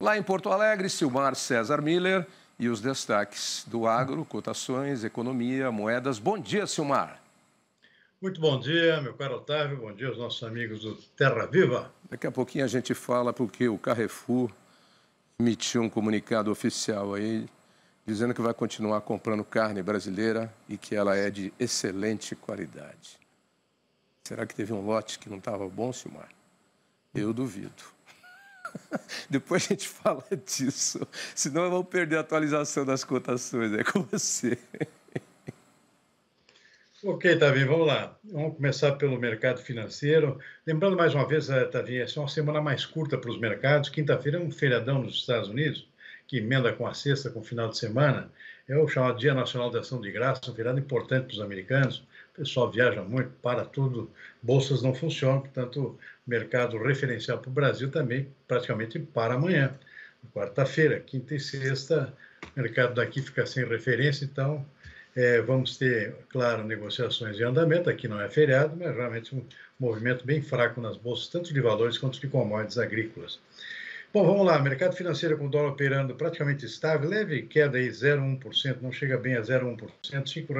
Lá em Porto Alegre, Silmar César Miller e os destaques do agro, cotações, economia, moedas. Bom dia, Silmar. Muito bom dia, meu caro Otávio. Bom dia aos nossos amigos do Terra Viva. Daqui a pouquinho a gente fala porque o Carrefour emitiu um comunicado oficial aí dizendo que vai continuar comprando carne brasileira e que ela é de excelente qualidade. Será que teve um lote que não estava bom, Silmar? Eu duvido. Depois a gente fala disso, senão eu vou perder a atualização das cotações. É com você. Ok, Tavinho, vamos lá. Vamos começar pelo mercado financeiro. Lembrando mais uma vez, Tavinho, essa é uma semana mais curta para os mercados. Quinta-feira é um feriadão nos Estados Unidos, que emenda com a sexta, com o final de semana. É o chamado Dia Nacional de Ação de Graça, um feriado importante para os americanos. O pessoal viaja muito, para tudo, bolsas não funcionam, portanto, o mercado referencial para o Brasil também praticamente para amanhã. Quarta-feira, quinta e sexta, o mercado daqui fica sem referência, então vamos ter, claro, negociações em andamento. Aqui não é feriado, mas realmente um movimento bem fraco nas bolsas, tanto de valores quanto de commodities agrícolas. Bom, vamos lá. Mercado financeiro com o dólar operando praticamente estável, leve queda aí 0,1%, não chega bem a 0,1%, R$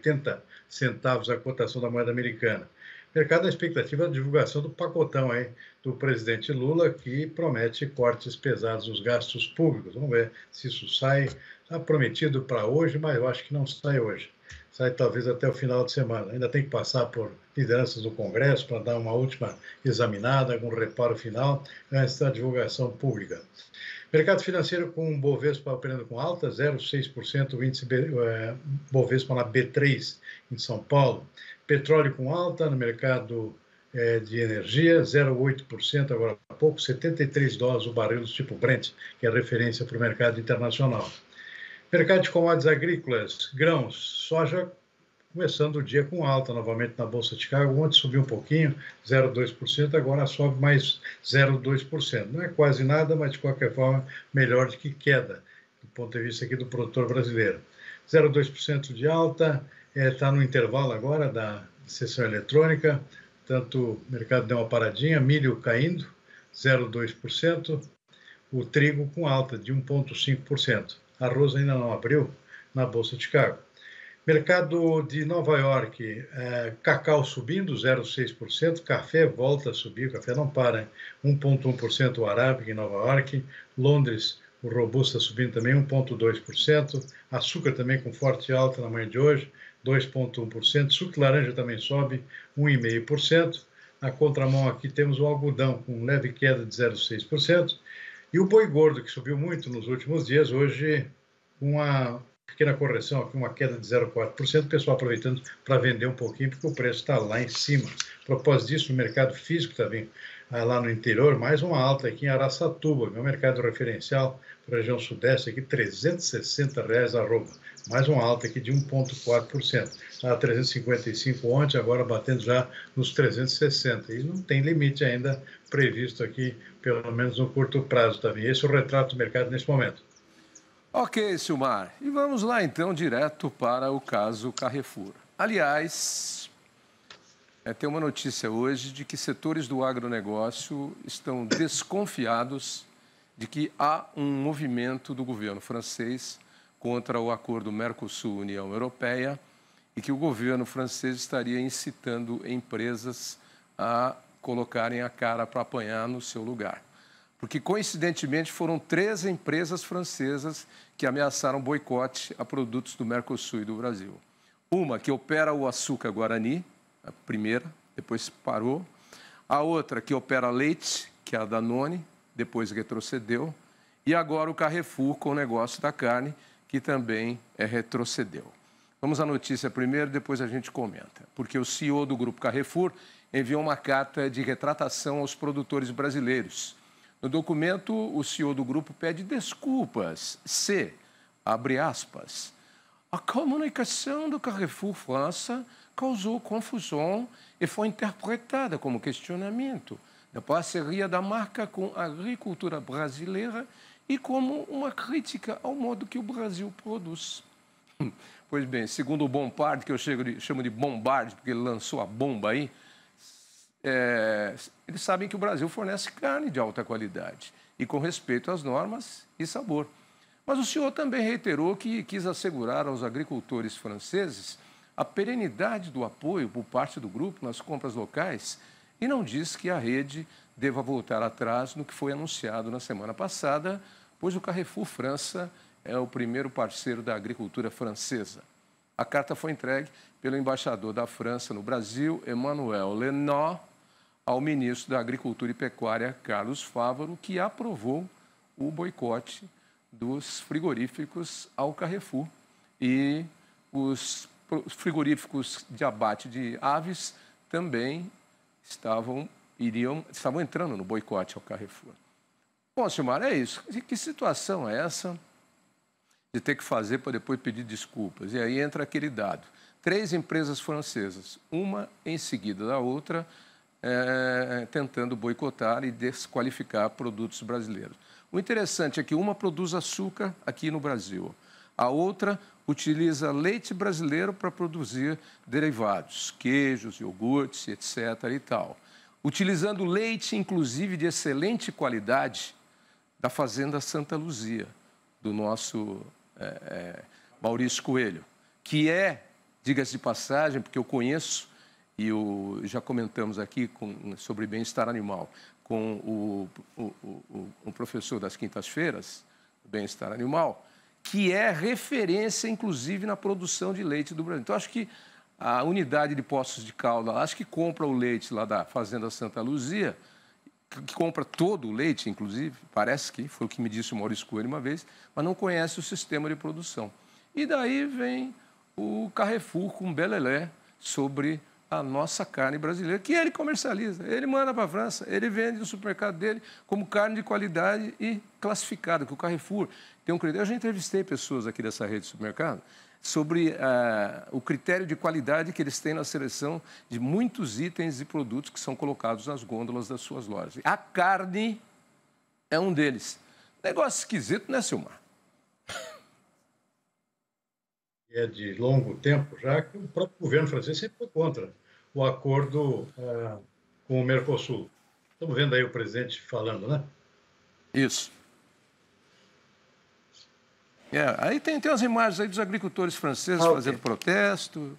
5,80 a cotação da moeda americana. Mercado na expectativa da divulgação do pacotão aí do presidente Lula, que promete cortes pesados nos gastos públicos. Vamos ver se isso sai. Está prometido para hoje, mas eu acho que não sai hoje. Sai talvez até o final de semana. Ainda tem que passar por lideranças do Congresso para dar uma última examinada, algum reparo final, antes da divulgação pública. Mercado financeiro com o Bovespa operando com alta, 0,6%, o índice Bovespa na B3 em São Paulo. Petróleo com alta no mercado de energia, 0,8% agora há pouco, $73 o barril do tipo Brent, que é referência para o mercado internacional. Mercado de commodities agrícolas, grãos, soja começando o dia com alta novamente na Bolsa de Chicago. Ontem subiu um pouquinho, 0,2%, agora sobe mais 0,2%. Não é quase nada, mas de qualquer forma melhor do que queda, do ponto de vista aqui do produtor brasileiro. 0,2% de alta, está no intervalo agora da sessão eletrônica, tanto o mercado deu uma paradinha, milho caindo, 0,2%, o trigo com alta de 1,5%. Arroz ainda não abriu na Bolsa de Chicago. Mercado de Nova York, cacau subindo 0,6%, café volta a subir, o café não para, 1,1% o arábica em Nova York, Londres, o robusta subindo também 1,2%, açúcar também com forte alta na manhã de hoje, 2,1%, suco de laranja também sobe 1,5%, na contramão aqui temos o algodão com leve queda de 0,6%, e o boi gordo, que subiu muito nos últimos dias, hoje uma pequena correção, aqui uma queda de 0,4%, o pessoal aproveitando para vender um pouquinho, porque o preço está lá em cima. A propósito disso, o mercado físico também, lá no interior, mais uma alta aqui em Araçatuba, meu mercado referencial para a região sudeste, aqui R$ 360 arroba, mais uma alta aqui de 1,4%. Estava a 355 ontem, agora batendo já nos 360. E não tem limite ainda previsto aqui, pelo menos no curto prazo também. Esse é o retrato do mercado nesse momento. Ok, Silmar. E vamos lá, então, direto para o caso Carrefour. Aliás, tem uma notícia hoje de que setores do agronegócio estão desconfiados de que há um movimento do governo francês contra o acordo Mercosul-União Europeia e que o governo francês estaria incitando empresas a colocarem a cara para apanhar no seu lugar. Porque, coincidentemente, foram 3 empresas francesas que ameaçaram boicote a produtos do Mercosul e do Brasil. Uma que opera o açúcar Guarani, a primeira, depois parou. A outra que opera leite, que é a Danone, depois retrocedeu. E agora o Carrefour com o negócio da carne, que também retrocedeu. Vamos à notícia primeiro, depois a gente comenta. Porque o CEO do Grupo Carrefour enviou uma carta de retratação aos produtores brasileiros. No documento, o CEO do grupo pede desculpas se, abre aspas, a comunicação do Carrefour França causou confusão e foi interpretada como questionamento da parceria da marca com a agricultura brasileira e como uma crítica ao modo que o Brasil produz. Pois bem, segundo o Bombard, que eu chamo de Bombard, porque ele lançou a bomba aí, eles sabem que o Brasil fornece carne de alta qualidade e com respeito às normas e sabor. Mas o senhor também reiterou que quis assegurar aos agricultores franceses a perenidade do apoio por parte do grupo nas compras locais e não diz que a rede deva voltar atrás no que foi anunciado na semana passada, pois o Carrefour França é o primeiro parceiro da agricultura francesa. A carta foi entregue pelo embaixador da França no Brasil, Emmanuel Lenot, ao ministro da Agricultura e Pecuária, Carlos Fávaro, que aprovou o boicote dos frigoríficos ao Carrefour. E os frigoríficos de abate de aves também estavam entrando no boicote ao Carrefour. Bom, Silmar, é isso. Que situação é essa de ter que fazer para depois pedir desculpas? E aí entra aquele dado. 3 empresas francesas, uma em seguida da outra, tentando boicotar e desqualificar produtos brasileiros. O interessante é que uma produz açúcar aqui no Brasil, a outra utiliza leite brasileiro para produzir derivados, queijos, iogurtes, etc. e tal. Utilizando leite, inclusive, de excelente qualidade da Fazenda Santa Luzia, do nosso Maurício Coelho, que diga-se de passagem, porque eu conheço, e já comentamos aqui sobre bem-estar animal, com o professor das quintas-feiras, bem-estar animal, que é referência, inclusive, na produção de leite do Brasil. Então, acho que a unidade de Poços de Caldas, acho que compra o leite lá da Fazenda Santa Luzia, que compra todo o leite, inclusive, parece que foi o que me disse o Maurício Coelho uma vez, mas não conhece o sistema de produção. E daí vem o Carrefour com belelé sobre a nossa carne brasileira, que ele comercializa, ele manda para a França, ele vende no supermercado dele como carne de qualidade e classificada, que o Carrefour tem um critério. Eu já entrevistei pessoas aqui dessa rede de supermercado sobre o critério de qualidade que eles têm na seleção de muitos itens e produtos que são colocados nas gôndolas das suas lojas. A carne é um deles. Negócio esquisito, né, Silmar? É de longo tempo já que o próprio governo francês sempre foi contra o acordo com o Mercosul. Estamos vendo aí o presidente falando, né? Isso. Aí tem umas imagens aí dos agricultores franceses fazendo protesto.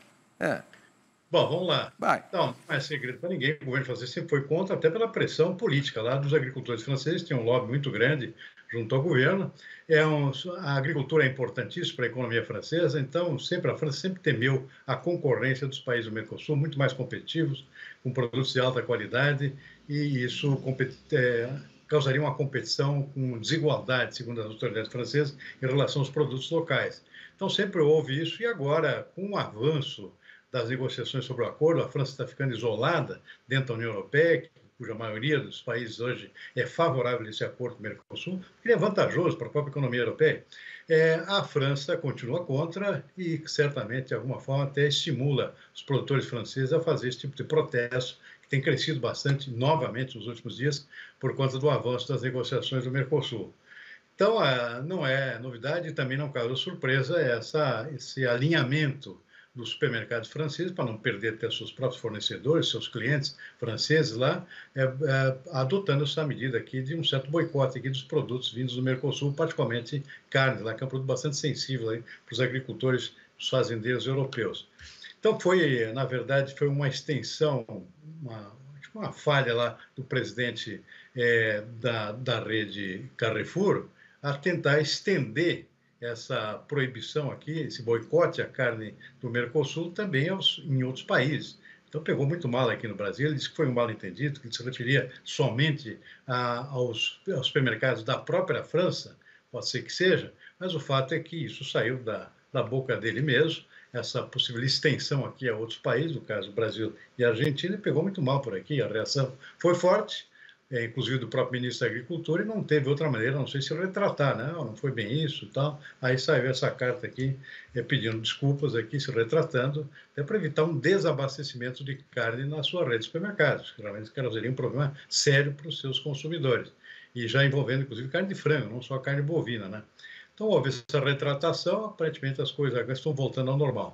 Bom, vamos lá. Vai. Então, não é segredo para ninguém, o governo francês sempre foi contra, até pela pressão política lá dos agricultores franceses, tem um lobby muito grande junto ao governo. A agricultura é importantíssima para a economia francesa, então a França sempre temeu a concorrência dos países do Mercosul, muito mais competitivos, com produtos de alta qualidade, e isso causaria uma competição com desigualdade, segundo as autoridades francesas, em relação aos produtos locais. Então sempre houve isso, e agora, com o avanço das negociações sobre o acordo, a França está ficando isolada dentro da União Europeia, cuja maioria dos países hoje é favorável a esse acordo com o Mercosul, que é vantajoso para a própria economia europeia. A França continua contra e, certamente, de alguma forma, até estimula os produtores franceses a fazer esse tipo de protesto, que tem crescido bastante novamente nos últimos dias por conta do avanço das negociações do Mercosul. Então, não é novidade e também não causa surpresa esse alinhamento dos supermercados franceses, para não perder até seus próprios fornecedores, seus clientes franceses lá, adotando essa medida aqui de um certo boicote aqui dos produtos vindos do Mercosul, particularmente carne, lá que é um produto bastante sensível aí para os agricultores, os fazendeiros europeus. Então, na verdade, foi uma extensão, uma falha lá do presidente da rede Carrefour, a tentar estender essa proibição aqui, esse boicote à carne do Mercosul também em outros países. Então, pegou muito mal aqui no Brasil. Ele disse que foi um mal-entendido, que ele se referia somente aos supermercados da própria França, pode ser que seja, mas o fato é que isso saiu da boca dele mesmo, essa possível extensão aqui a outros países, no caso Brasil e Argentina, e pegou muito mal por aqui. A reação foi forte, inclusive do próprio ministro da Agricultura, e não teve outra maneira, não sei se retratar, né? Não foi bem isso e tal. Aí saiu essa carta aqui, pedindo desculpas aqui, se retratando, até para evitar um desabastecimento de carne na sua rede de supermercados, que realmente causaria um problema sério para os seus consumidores. E já envolvendo, inclusive, carne de frango, não só carne bovina, né? Então, houve essa retratação, aparentemente as coisas agora estão voltando ao normal.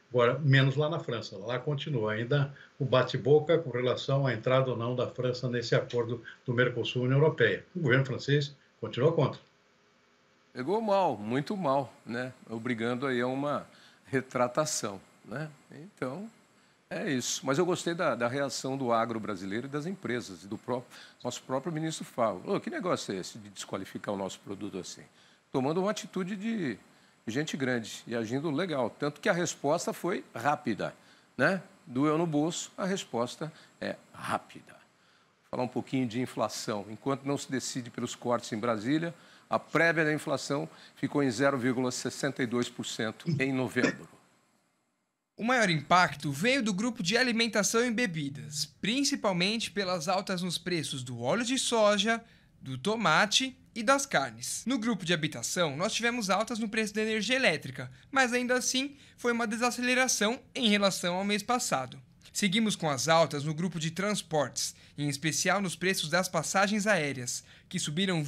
Agora, menos lá na França. Lá continua ainda o bate-boca com relação à entrada ou não da França nesse acordo do Mercosul e União Europeia. O governo francês continua contra. Pegou mal, muito mal, né? Obrigando aí a uma retratação, né? Então, é isso. Mas eu gostei da reação do agro brasileiro e das empresas, e do nosso próprio ministro Fávaro. Ô, que negócio é esse de desqualificar o nosso produto assim? Tomando uma atitude de gente grande e agindo legal. Tanto que a resposta foi rápida, né? Doeu no bolso, a resposta é rápida. Vou falar um pouquinho de inflação. Enquanto não se decide pelos cortes em Brasília, a prévia da inflação ficou em 0,62% em novembro. O maior impacto veio do grupo de alimentação e bebidas, principalmente pelas altas nos preços do óleo de soja, do tomate e das carnes. No grupo de habitação, nós tivemos altas no preço da energia elétrica, mas ainda assim foi uma desaceleração em relação ao mês passado. Seguimos com as altas no grupo de transportes, em especial nos preços das passagens aéreas, que subiram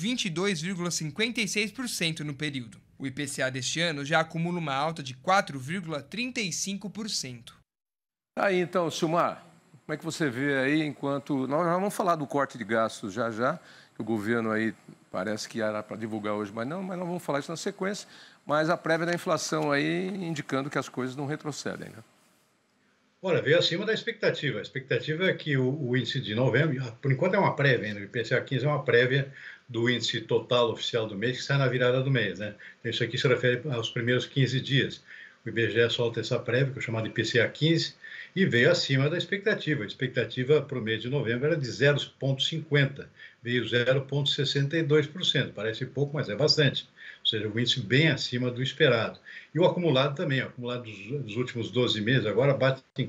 22,56% no período. O IPCA deste ano já acumula uma alta de 4,35%. Aí então, Silmar, como é que você vê aí enquanto... Nós vamos falar do corte de gastos já, que o governo aí parece que era para divulgar hoje, mas nós vamos falar isso na sequência, mas a prévia da inflação aí indicando que as coisas não retrocedem, né? Olha, veio acima da expectativa. A expectativa é que o índice de novembro, por enquanto é uma prévia ainda, o IPCA 15 é uma prévia do índice total oficial do mês, que sai na virada do mês, né? Isso aqui se refere aos primeiros 15 dias. O IBGE solta essa prévia, que é chamada IPCA 15, e veio acima da expectativa. A expectativa para o mês de novembro era de 0,50, veio 0,62%. Parece pouco, mas é bastante. Ou seja, o índice bem acima do esperado. E o acumulado também, o acumulado dos últimos 12 meses, agora bate em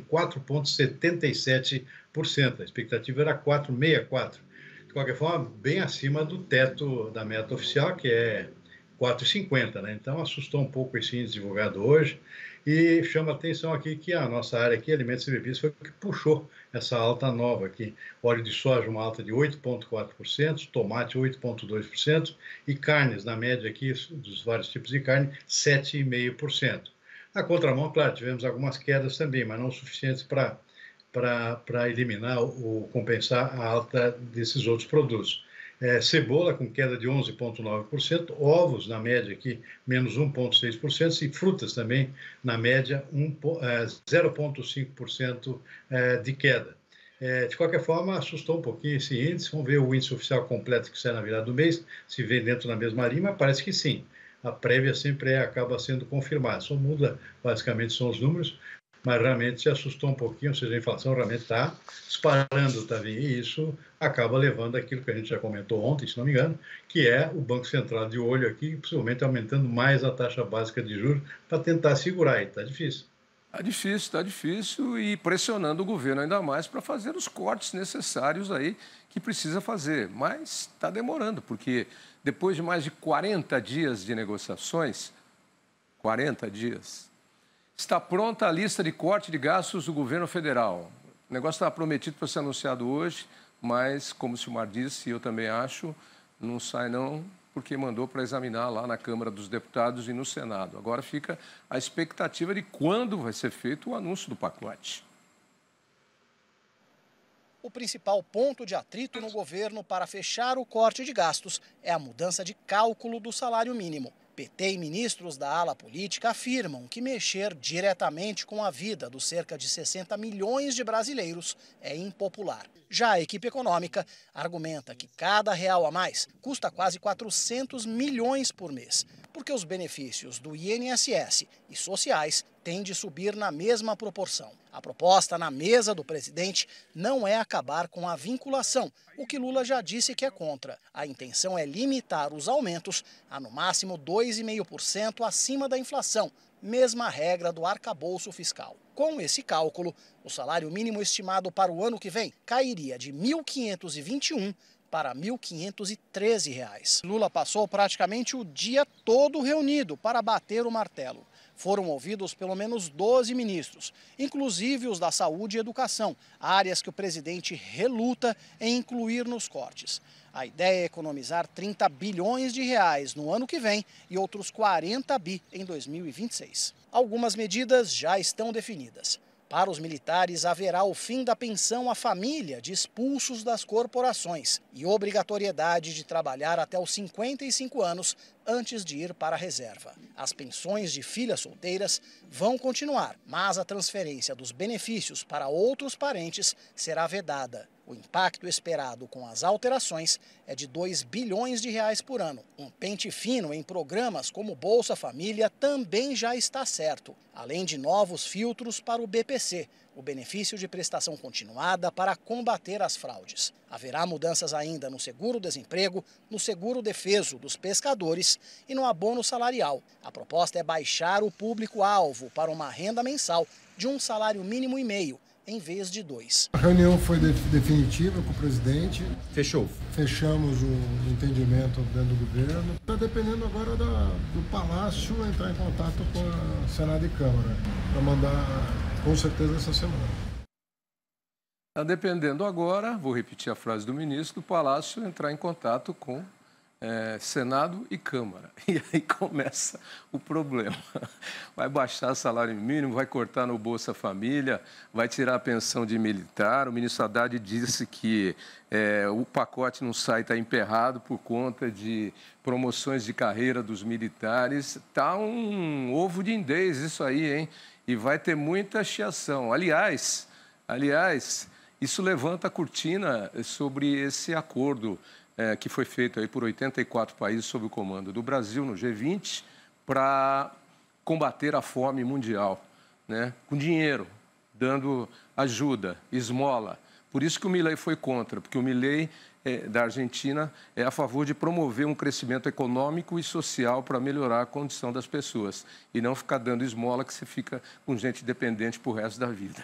4,77%. A expectativa era 4,64%. De qualquer forma, bem acima do teto da meta oficial, que é 4,50, né? Então, assustou um pouco esse índice divulgado hoje. E chama a atenção aqui que a nossa área aqui, alimentos e bebidas, foi o que puxou essa alta nova aqui. Óleo de soja, uma alta de 8,4%, tomate 8,2% e carnes, na média aqui, dos vários tipos de carne, 7,5%. Na contramão, claro, tivemos algumas quedas também, mas não suficientes para eliminar ou compensar a alta desses outros produtos. Cebola com queda de 11,9%, ovos na média aqui menos 1,6% e frutas também na média 0,5% de queda. De qualquer forma, assustou um pouquinho esse índice. Vamos ver o índice oficial completo que sai na virada do mês, se vem dentro da mesma linha, mas parece que sim. A prévia sempre acaba sendo confirmada, só muda, basicamente, são os números, mas realmente se assustou um pouquinho, ou seja, a inflação realmente está disparando, tá vendo? E isso acaba levando aquilo que a gente já comentou ontem, se não me engano, que é o Banco Central de olho aqui, possivelmente aumentando mais a taxa básica de juros para tentar segurar, e está difícil. Está difícil e pressionando o governo ainda mais para fazer os cortes necessários aí que precisa fazer. Mas está demorando, porque depois de mais de 40 dias de negociações, 40 dias, está pronta a lista de corte de gastos do governo federal. O negócio estava prometido para ser anunciado hoje, mas, como o Silmar disse, e eu também acho, não sai não, porque mandou para examinar lá na Câmara dos Deputados e no Senado. Agora fica a expectativa de quando vai ser feito o anúncio do pacote. O principal ponto de atrito no governo para fechar o corte de gastos é a mudança de cálculo do salário mínimo. PT e ministros da ala política afirmam que mexer diretamente com a vida dos cerca de 60 milhões de brasileiros é impopular. Já a equipe econômica argumenta que cada real a mais custa quase 400 milhões por mês, porque os benefícios do INSS e sociais têm de subir na mesma proporção. A proposta na mesa do presidente não é acabar com a vinculação, o que Lula já disse que é contra. A intenção é limitar os aumentos a no máximo 2,5% acima da inflação, mesma regra do arcabouço fiscal. Com esse cálculo, o salário mínimo estimado para o ano que vem cairia de R$ 1.521 para R$ 1.513. Lula passou praticamente o dia todo reunido para bater o martelo. Foram ouvidos pelo menos 12 ministros, inclusive os da Saúde e Educação, áreas que o presidente reluta em incluir nos cortes. A ideia é economizar 30 bilhões de reais no ano que vem e outros 40 bi em 2026. Algumas medidas já estão definidas. Para os militares, haverá o fim da pensão à família de expulsos das corporações e obrigatoriedade de trabalhar até os 55 anos antes de ir para a reserva. As pensões de filhas solteiras vão continuar, mas a transferência dos benefícios para outros parentes será vedada. O impacto esperado com as alterações é de 2 bilhões de reais por ano. Um pente fino em programas como Bolsa Família também já está certo, além de novos filtros para o BPC, o benefício de prestação continuada para combater as fraudes. Haverá mudanças ainda no seguro-desemprego, no seguro-defeso dos pescadores e no abono salarial. A proposta é baixar o público-alvo para uma renda mensal de um salário mínimo e meio, em vez de 2. A reunião foi definitiva com o presidente. Fechou. Fechamos o entendimento dentro do governo. Está dependendo agora do Palácio entrar em contato com a Senado e Câmara para mandar, com certeza, essa semana. Está dependendo agora, vou repetir a frase do ministro, do Palácio entrar em contato com Senado e Câmara. E aí começa o problema. Vai baixar o salário mínimo, vai cortar no Bolsa Família, vai tirar a pensão de militar. O ministro Haddad disse que o pacote não sai, está emperrado por conta de promoções de carreira dos militares. Está um ovo de indês isso aí, hein? E vai ter muita chiação. Aliás, isso levanta a cortina sobre esse acordo que foi feito aí por 84 países sob o comando do Brasil no G20 para combater a fome mundial, né? Com dinheiro, dando ajuda, esmola. Por isso que o Milei foi contra, porque o Milei da Argentina é a favor de promover um crescimento econômico e social para melhorar a condição das pessoas e não ficar dando esmola que você fica com gente dependente para o resto da vida.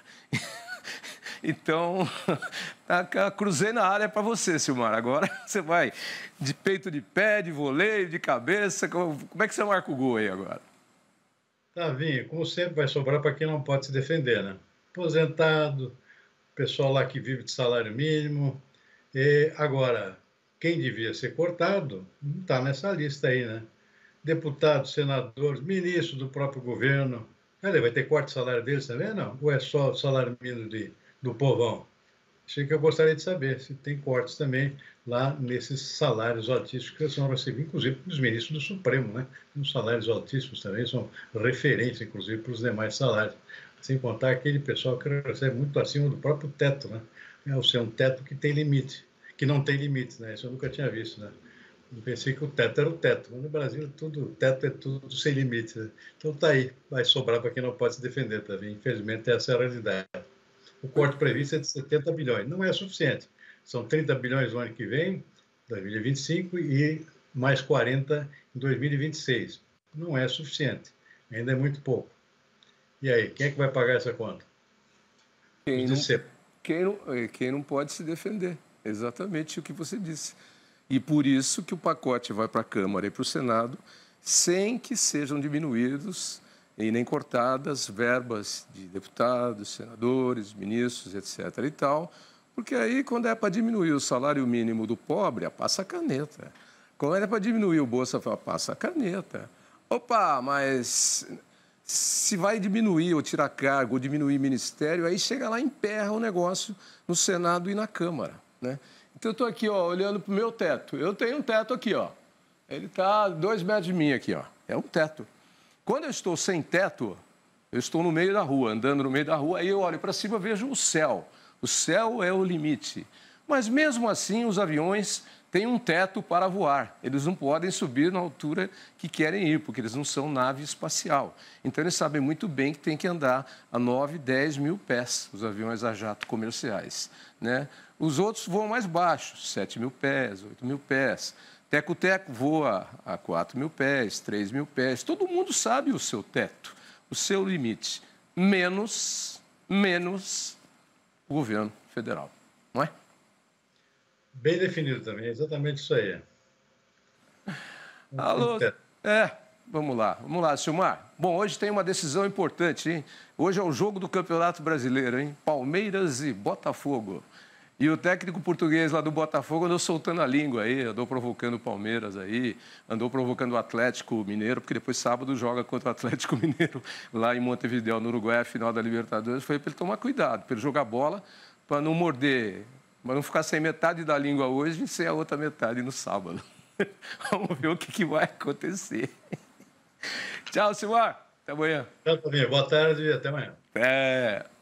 Então, cruzei na área para você, Silmar. Agora você vai de peito de pé, de voleio, de cabeça. Como é que você marca o gol aí agora? Tavinho, como sempre, vai sobrar para quem não pode se defender, né? Aposentado, pessoal lá que vive de salário mínimo. Agora, quem devia ser cortado não está nessa lista aí, né? Deputados, senadores, ministros do próprio governo. Cadê? Vai ter corte de salário deles também, não? Ou é só o salário mínimo do povão? Achei que eu gostaria de saber se tem cortes também lá nesses salários altíssimos que são recebidos, inclusive, pelos ministros do Supremo, né? Os salários altíssimos também são referência, inclusive, para os demais salários. Sem contar aquele pessoal que recebe muito acima do próprio teto, né? Ou seja, um teto que tem limite, que não tem limite, né? Isso eu nunca tinha visto, né? Eu pensei que o teto era o teto, mas no Brasil o teto é tudo sem limite, né? Então tá aí, vai sobrar para quem não pode se defender, tá vendo? Infelizmente essa é a realidade. O corte previsto é de 70 bilhões, não é suficiente. São 30 bilhões no ano que vem, 2025, e mais 40 em 2026. Não é suficiente, ainda é muito pouco. E aí, quem é que vai pagar essa conta? Quem não pode se defender, exatamente o que você disse. E por isso que o pacote vai para a Câmara e para o Senado sem que sejam diminuídos e nem cortadas verbas de deputados, senadores, ministros, etc. e tal, porque aí, quando é para diminuir o salário mínimo do pobre, passa a caneta. Quando é para diminuir o Bolsa, passa a caneta. Opa, mas se vai diminuir ou tirar cargo ou diminuir ministério, aí chega lá e emperra o negócio no Senado e na Câmara, né? Então, eu estou aqui, ó, olhando para o meu teto. Eu tenho um teto aqui, ó. Ele está a 2 metros de mim aqui, ó. É um teto. Quando eu estou sem teto, eu estou no meio da rua, andando no meio da rua, aí eu olho para cima e vejo o céu. O céu é o limite. Mas, mesmo assim, os aviões têm um teto para voar. Eles não podem subir na altura que querem ir, porque eles não são nave espacial. Então, eles sabem muito bem que tem que andar a 9, 10 mil pés, os aviões a jato comerciais, né? Os outros voam mais baixo, 7 mil pés, 8 mil pés. Teco-teco voa a 4 mil pés, 3 mil pés. Todo mundo sabe o seu teto, o seu limite. Menos o governo federal, não é? Bem definido também, é exatamente isso aí. Alô? Vamos lá, Silmar. Bom, hoje tem uma decisão importante, hein? Hoje é o jogo do Campeonato Brasileiro, hein? Palmeiras e Botafogo. E o técnico português lá do Botafogo andou soltando a língua aí, andou provocando o Palmeiras aí, andou provocando o Atlético Mineiro, porque depois sábado joga contra o Atlético Mineiro lá em Montevidéu, no Uruguai, a final da Libertadores. Foi para ele tomar cuidado, para ele jogar bola, para não morder, para não ficar sem metade da língua hoje e sem a outra metade no sábado. Vamos ver o que vai acontecer. Tchau, Silmar. Até amanhã. Tchau, Toninho. Boa tarde e até amanhã. É.